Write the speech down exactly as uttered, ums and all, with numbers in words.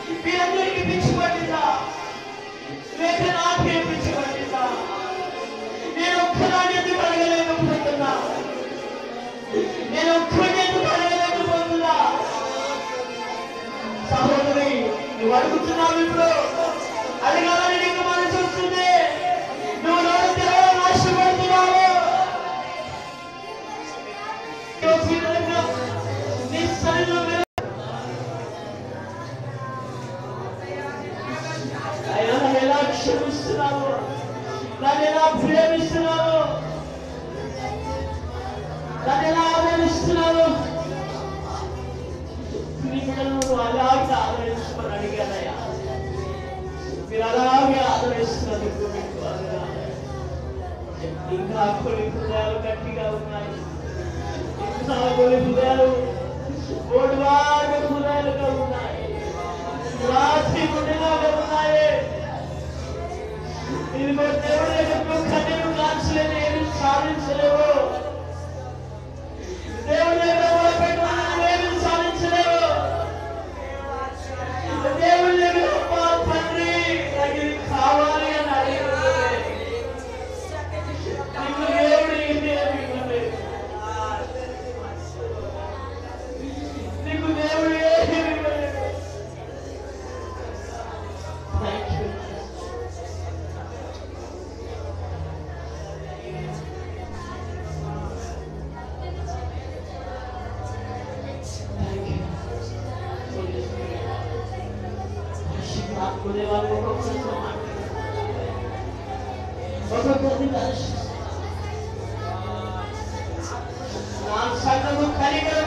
మీరందరికీ పిచ్చి పట్టిందా? లేక నాకే పిచ్చి పట్టిందా? నేను ఒక్కదాన్ని ఎందుకు అడగలేకపోతున్నా? నేను ఒక్కడిని ఎందుకు అడగలేకపోతున్నా? సహోదరి, నువ్వు అడుగుతున్నావు, ఇప్పుడు అడగాలని నీకు మనసు వస్తుంది. నువ్వు నోరు తెరవడం ఆశపడుతున్నావు. నీ శరీరం అయ్యా, నన్ను ఎలా క్షమిస్తున్నావు? నన్ను ఎలా ప్రేమిస్తున్నావు? నన్ను ఎలా ఆదరిస్తున్నావు? నీ బిడ్డలను అలాగే ఆదరించమని అడిగానయ్యా. మీరు అలాగే ఆదరిస్తున్నందుకు మీకు వందనాలు. ఇంకా కొన్ని హృదయాలు గట్టిగా ఉన్నాయి. ఇంకా కొన్ని హృదయాలు ఓడివారి హృదయాలుగా ఉన్నాయి. రాత్రి గుండెలాగా ఉన్నాయి. ఇదిగో దేవుడి దగ్గర కన్నీరు కాల్చలేని ఏమి సాధించలేవు. దేవుడి దగ్గర మొదలుపెట్టుకుని ఏమి సాధించలేవు. దేవుడి దగ్గర మా తండ్రి నాకు ఇది కావాలి అని అడిగితే నీకు దేవుడు ఏమి ఇవ్వలేదు. నీకు దేవుడు ఏమి ఇవ్వలేదు. Thank you. ఆత్మదేవాలు ఒక్కొక్కరితో ఒక్కొక్కరిని దర్శిస్తాను. నా సంఘము కలిగి